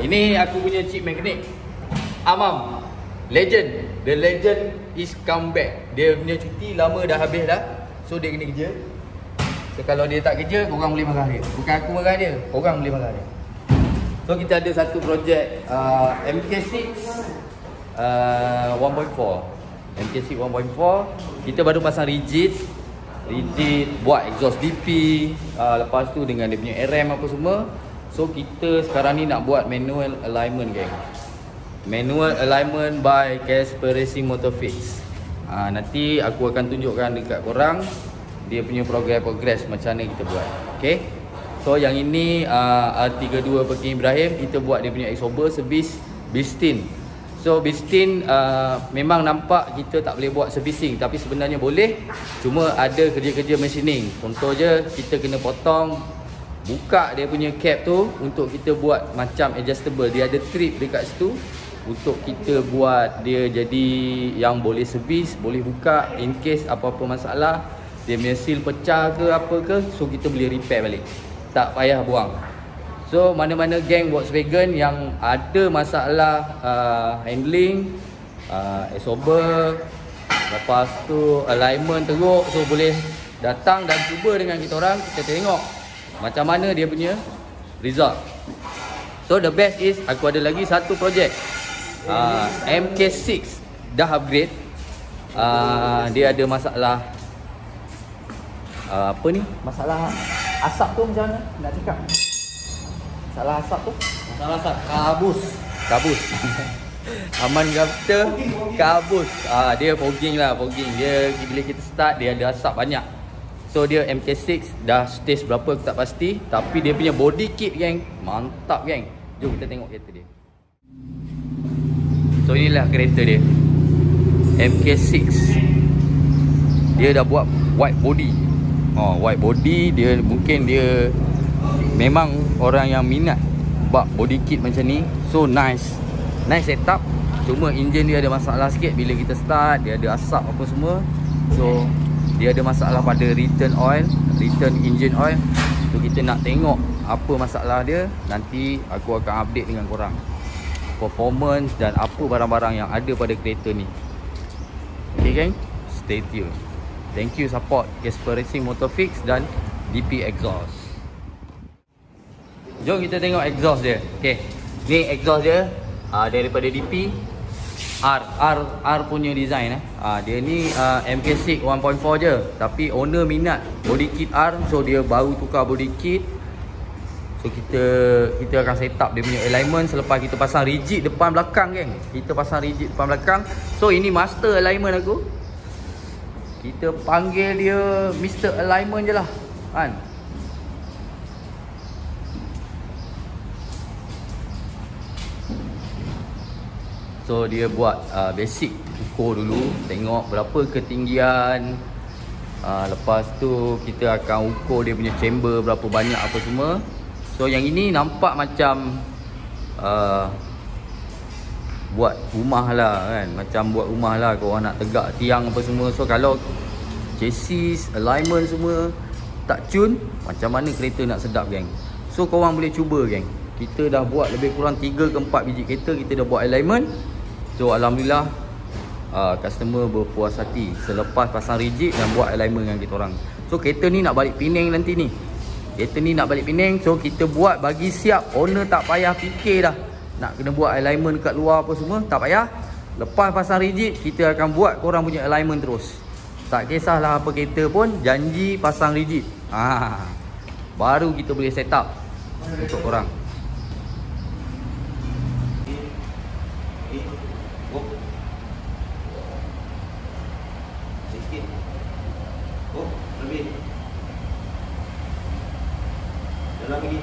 Ini aku punya chip mekanik Amam Legend. The legend is come back. Dia punya cuti lama dah habis dah. So dia kena kerja. So kalau dia tak kerja, korang boleh marah dia. Bukan aku marah dia, korang boleh marah dia. So kita ada satu projek MK6 1.4. MK6 1.4. Kita baru pasang rigid, buat exhaust DP, lepas tu dengan dia punya RM apa semua. So kita sekarang ni nak buat manual alignment, geng. Manual alignment by Casper Racing Motorfix. Nanti aku akan tunjukkan dekat korang dia punya progress macam mana kita buat. Okay. So yang ini R32 Peking Ibrahim. Kita buat dia punya exober servis Bistin. So Bistin memang nampak kita tak boleh buat servicing, tapi sebenarnya boleh. Cuma ada kerja-kerja machining. Contoh je, kita kena potong, buka dia punya cap tu untuk kita buat macam adjustable. Dia ada trip dekat situ untuk kita buat dia jadi yang boleh servis, boleh buka in case apa-apa masalah. Dia punya seal pecah ke apa ke, so kita boleh repair balik, tak payah buang. So mana-mana geng Volkswagen yang ada masalah handling, exober, lepas tu alignment teruk, so boleh datang dan cuba dengan kita orang. Kita tengok macam mana dia punya result. So the best is aku ada lagi satu projek MK6 dah upgrade. Dia ada masalah apa ni? Masalah asap tu macam mana nak cakap? Masalah asap tu? Masalah asap kabus. Aman kata kabus. Dia fogging lah, fogging. Dia bila kita start dia ada asap banyak. So dia MK6 dah stage berapa aku tak pasti, tapi dia punya body kit, geng, mantap, geng. Jom kita tengok kereta dia. So inilah kereta dia, MK6. Dia dah buat white body. White body. Dia mungkin dia memang orang yang minat buat body kit macam ni. So nice setup. Cuma enjin dia ada masalah sikit. Bila kita start dia ada asap apa semua. So dia ada masalah pada return engine oil. So kita nak tengok apa masalah dia. Nanti aku akan update dengan korang performance dan apa barang-barang yang ada pada kereta ni. Okay, geng, stay tune. Thank you support Casper Racing Motorfix dan DP Exhaust. Jom kita tengok exhaust dia. Okay, ni exhaust dia daripada DP. R punya design. Dia ni MK6 1.4 je, tapi owner minat body kit R, so dia baru tukar body kit. So kita akan set up dia punya alignment selepas kita pasang rigid depan belakang, geng. Kita pasang rigid depan belakang. So ini master alignment aku. Kita panggil dia Mr. Alignment je lah, kan. So dia buat basic ukur dulu, tengok berapa ketinggian. Lepas tu kita akan ukur dia punya chamber berapa banyak apa semua. So yang ini nampak macam buat rumah lah, kan. Macam buat rumah lah, kalau orang nak tegak tiang apa semua. So kalau chassis, alignment semua tak tune, macam mana kereta nak sedap, geng. So korang boleh cuba, geng. Kita dah buat lebih kurang 3 ke 4 biji kereta. Kita dah buat alignment. So alhamdulillah customer berpuas hati selepas pasang rigid dan buat alignment dengan kita orang. So kereta ni nak balik Penang nanti ni. Kereta ni nak balik Penang. So kita buat bagi siap. Owner tak payah fikir dah nak kena buat alignment kat luar apa semua. Tak payah. Lepas pasang rigid, kita akan buat korang punya alignment terus. Tak kisahlah apa kereta pun, janji pasang rigid. Baru kita boleh set up untuk korang. Lebih. Dalam lagi.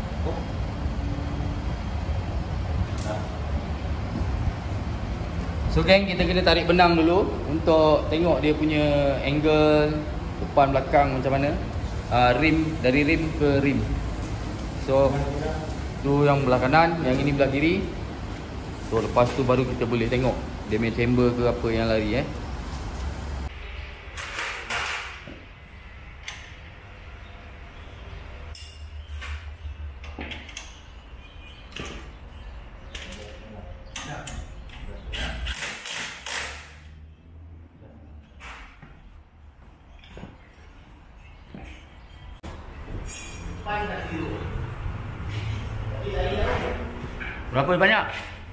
So geng, kita kena tarik benang dulu untuk tengok dia punya angle depan belakang macam mana. Rim, dari rim ke rim. So tu yang belah kanan, yang ini belah kiri. So lepas tu baru kita boleh tengok dia punya chamber ke apa yang lari. Berapa banyak?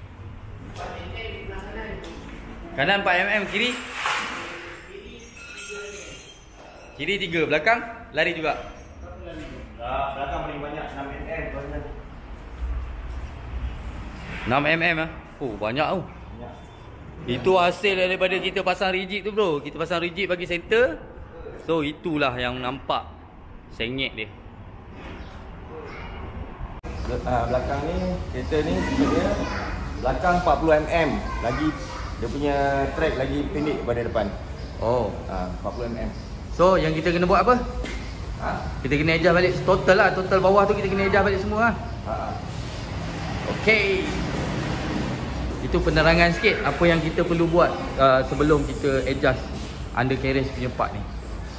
Kanan 4mm, kiri? Kiri 3, belakang lari juga. Belakang paling banyak 6mm. 6mm ah. Oh, banyak tau. Itu hasil daripada kita pasang rigid tu bro. Kita pasang rigid bagi center. So itulah yang nampak sengit dia. Belakang ni, kereta ni sebenarnya belakang 40mm. Lagi dia punya track lagi pendek daripada depan. Oh, 40mm. so yang kita kena buat apa? Kita kena adjust balik total lah. Total bawah tu kita kena adjust balik semua lah. Okay. Itu penerangan sikit apa yang kita perlu buat sebelum kita adjust undercarriage punya part ni.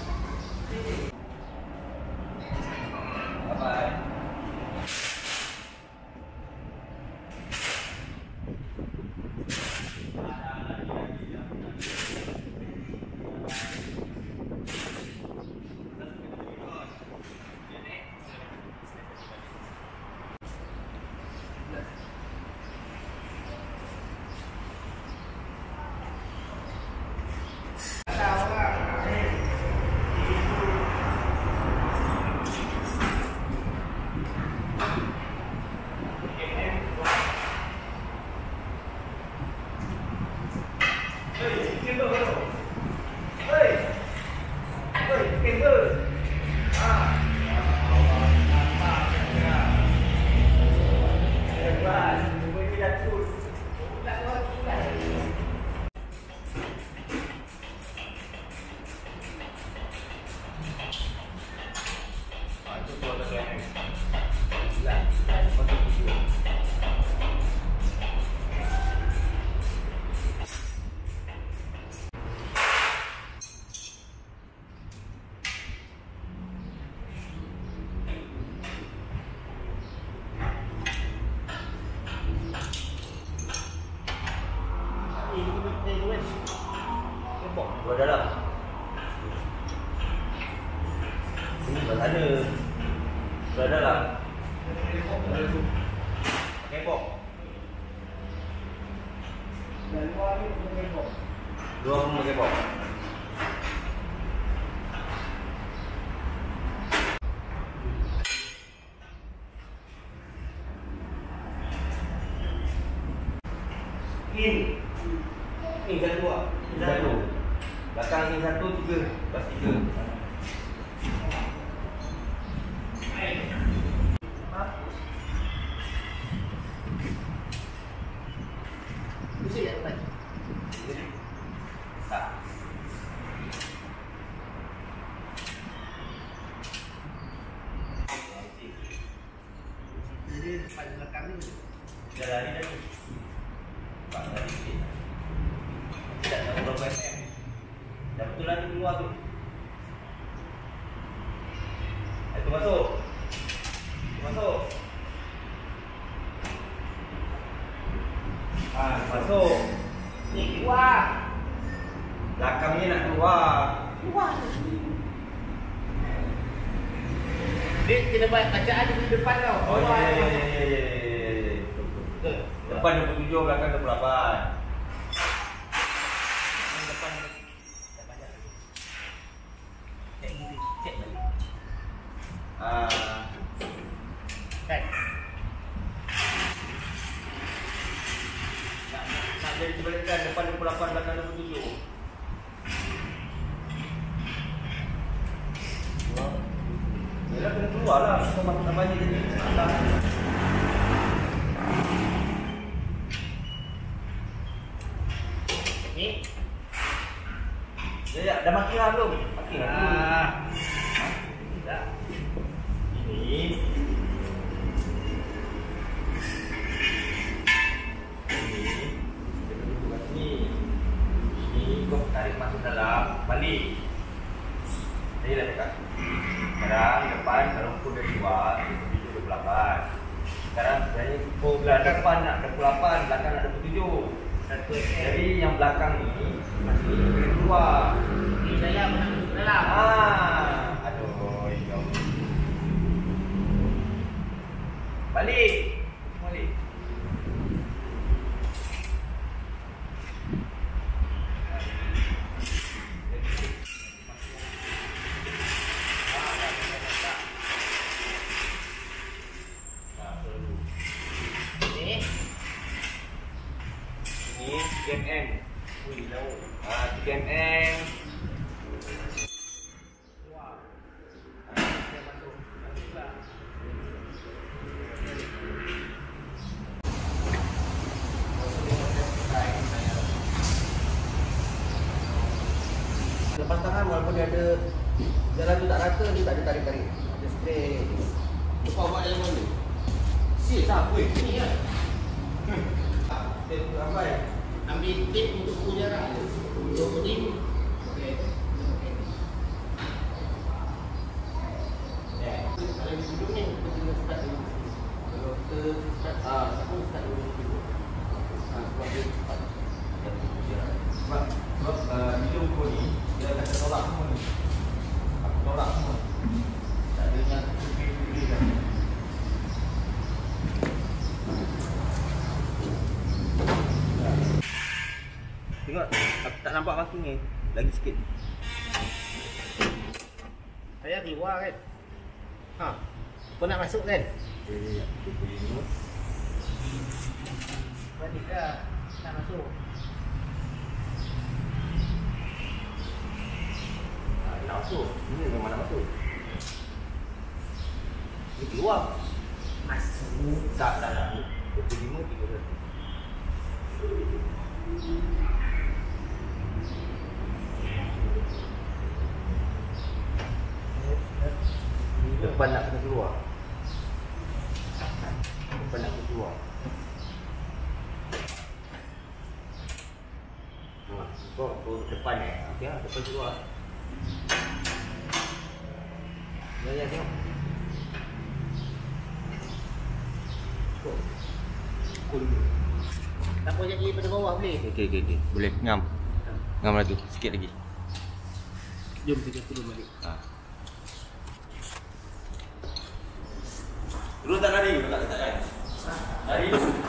Dua dalam. Sini belah sana. Dua dalam. Kebok. Dua rumah kebok. Ini satu ah. Ini satu. Belakang ni 1, 3. Lepas 3. Pusing tak teman? Tak. Jadi depan belakang ni Dah lari dah ni. Pak lari sikit. Tak tahu berapa mm. Dah betul lari keluar tu. Itu masuk. Masuk. Masuk. ni keluar. Belakang ni nak keluar. Keluar. Dia kena buat bacaan di depan tau. Oh Keluar. ya. Depan 27, belakang 28. Depan dah banyak lagi. Cek ni, cek lagi. Kan? Nak jadi sebalikkan, depan 28, belakang 27. Yalah kena keluar lah. Kau masuk nak balik tadi. Ni. Ya, dah maki lah belum? Maki lah. Tak. Ini. Ini kau tarik masuk dalam, balik. Saya dah cakap. Sekarang depan kalau pun dah keluar, itu 28. Sekarang sebenarnya belakang depan nak 28, belakang nak 27. Jadi yang belakang ni masih boleh keluar. Ni saya nak masuk dalam. Aduh, jom. Balik. Balik. Ini 3mm. Ui, lauk. 3mm. Lepas tangan walaupun dia ada jalan tu tak rata, dia tak ada tarik-tarik. Dia straight. Lepas buat dalam mana? Seal tak? Weh, ni kan? Tape ramai. Ambil tape untuk ukur jarak je. Untuk ni. Okey. Kalau di hidung ni, kita kena start dulu. Kalau kita start, siapa start dulu dulu. Sebab dia cepat. Sebab hidung kau ni dia akan tolak semua ni. Aku tolak semua. Tak ada yang pilih kan. Tengok, aku tak nampak marking ni. Lagi sikit. Saya keluar kan? Ha. Kau nak masuk kan? Okay, aku pergi dulu. Balik dah. Nak masuk. Nak masuk. Ini memang nak masuk. Ini keluar. Masuk. Tak. 25, 31. Depan nak kena keluar. Depan nak kena keluar. Kau depan okey lah, depan keluar. Ya, tengok. Cool. Tak apa jadi pada bawah boleh? Okey. Boleh ngam. Ngam lagi sikit lagi. Jom kita turun balik. Terus tak lari, tak kan? Lari.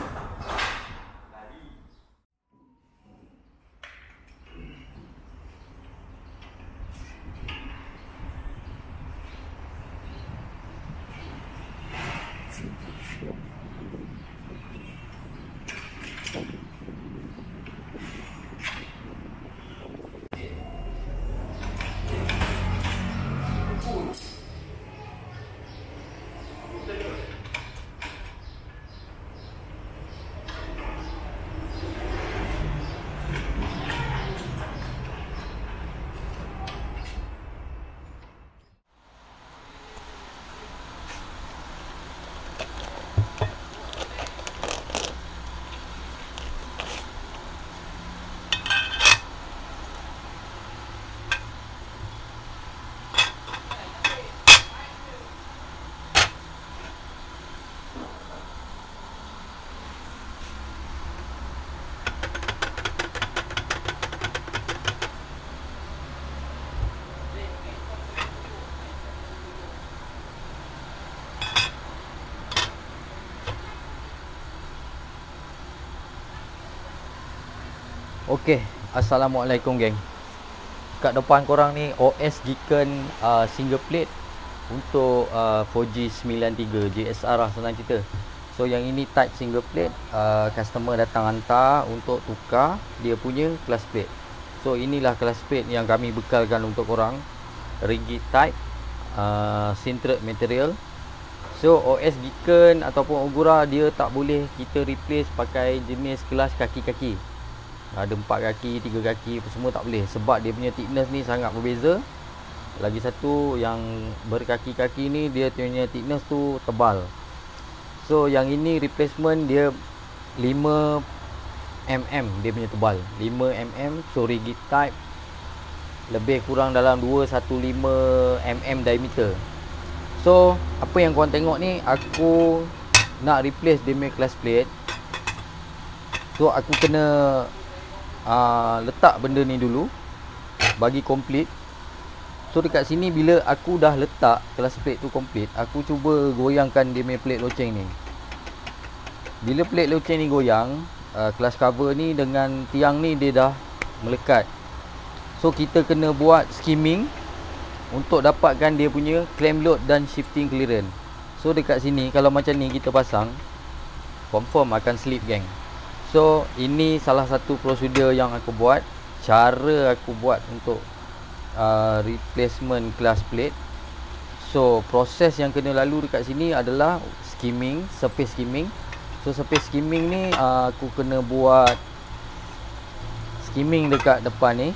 Okey, assalamualaikum geng. Kat depan korang ni OS Geeken single plate untuk 4G 93 GSR lah senang cerita. So yang ini type single plate, customer datang hantar untuk tukar dia punya class plate. So inilah class plate yang kami bekalkan untuk korang. Rigid type, sintered material. So OS Geeken ataupun Ogura dia tak boleh kita replace pakai jenis kelas kaki-kaki. Ada 4 kaki, 3 kaki semua tak boleh sebab dia punya thickness ni sangat berbeza. Lagi satu yang berkaki-kaki ni dia punya thickness tu tebal. So yang ini replacement dia 5mm dia punya tebal. 5mm, so rigid type lebih kurang dalam 215mm diameter. So apa yang korang tengok ni, aku nak replace dia punya class plate. So aku kena letak benda ni dulu bagi complete. So dekat sini bila aku dah letak class plate tu complete, aku cuba goyangkan dia punya plate loceng ni. Bila plate loceng ni goyang, clutch cover ni dengan tiang ni dia dah melekat. So kita kena buat skimming untuk dapatkan dia punya clamp load dan shifting clearance. So dekat sini kalau macam ni kita pasang, confirm akan slip gang. So ini salah satu prosedur yang aku buat, cara aku buat untuk replacement clutch plate. So proses yang kena lalu dekat sini adalah skimming, surface skimming. So surface skimming ni aku kena buat skimming dekat depan ni.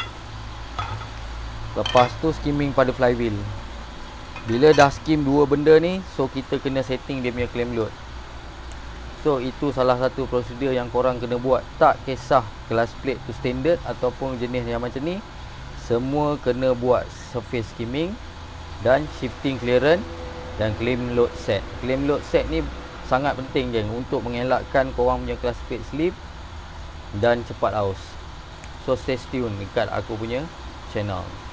Lepas tu skimming pada flywheel. Bila dah skim dua benda ni, so kita kena setting dia punya clamp load. So itu salah satu prosedur yang korang kena buat. Tak kisah clutch plate tu standard ataupun jenis yang macam ni, semua kena buat surface skimming dan shifting clearance dan clamp load set. Clamp load set ni sangat penting geng untuk mengelakkan korang punya clutch plate slip dan cepat aus. So stay tune dekat aku punya channel.